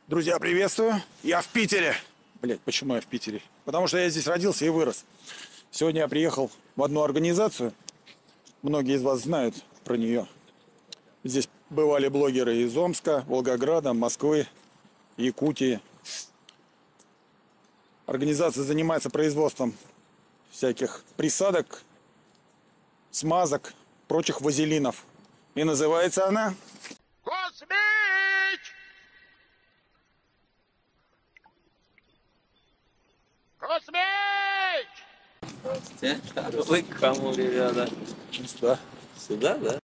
Друзья, приветствую. Я в Питере. Блять, почему я в Питере? Потому что я здесь родился и вырос. Сегодня я приехал в одну организацию. Многие из вас знают про нее. Здесь бывали блогеры из Омска, Волгограда, Москвы, Якутии. Организация занимается производством всяких присадок, смазок, прочих вазелинов. И называется она... Космич! Космич! Здравствуйте. Вы к кому, ребята? Да. Сюда, да?